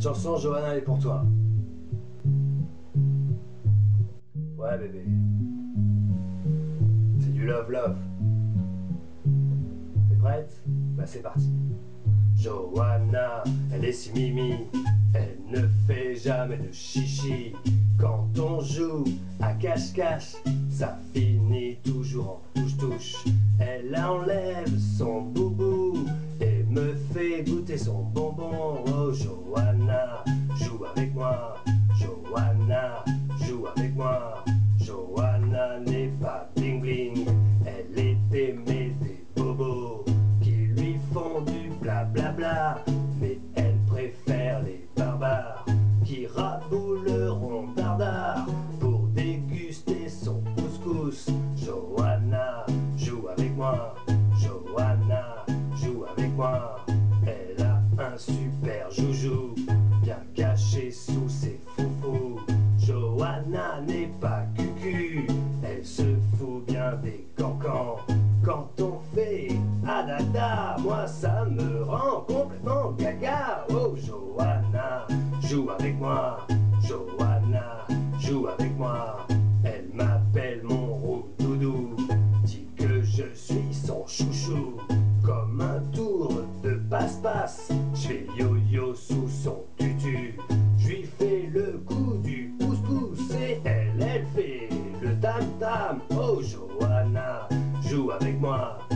Cette chanson, Johanna, elle est pour toi. Ouais, bébé. C'est du love, love. T'es prête? Bah, c'est parti. Johanna, elle est si mimi, elle ne fait jamais de chichi. Quand on joue à cache-cache, ça finit toujours en touche-touche. Elle enlève son boubou et me fait goûter son bonbon. Oh Johanna, joue avec moi. Johanna, joue avec moi. Johanna n'est pas bling bling, elle est aimée des bobos qui lui font du blablabla, mais elle préfère les barbares qui rabouleront dardard pour déguster son couscous. Johanna, joue avec moi. Johanna, joue avec moi. Elle a un super joujou bien caché sous ses foufous. Johanna n'est pas cucu, elle se fout bien des cancans. Quand on fait adada, moi ça me rend complètement gaga. Oh Johanna, joue avec moi. Johanna, joue avec moi. Elle m'appelle mon roux doudou, dit que je suis son chouchou. Comme un tour de passe-passe, je fais yo-yo sous son tutu. Je lui fais le coup du pouce-pouce et elle fait le tam-tam. Oh Johanna, joue avec moi.